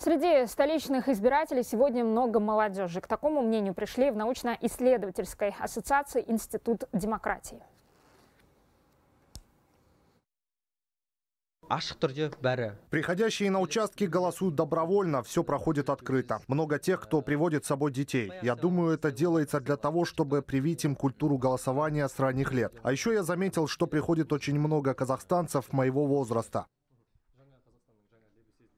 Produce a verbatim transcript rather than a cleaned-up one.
Среди столичных избирателей сегодня много молодежи. К такому мнению пришли в научно-исследовательской ассоциации «Институт демократии». Приходящие на участки голосуют добровольно, все проходит открыто. Много тех, кто приводит с собой детей. Я думаю, это делается для того, чтобы привить им культуру голосования с ранних лет. А еще я заметил, что приходит очень много казахстанцев моего возраста.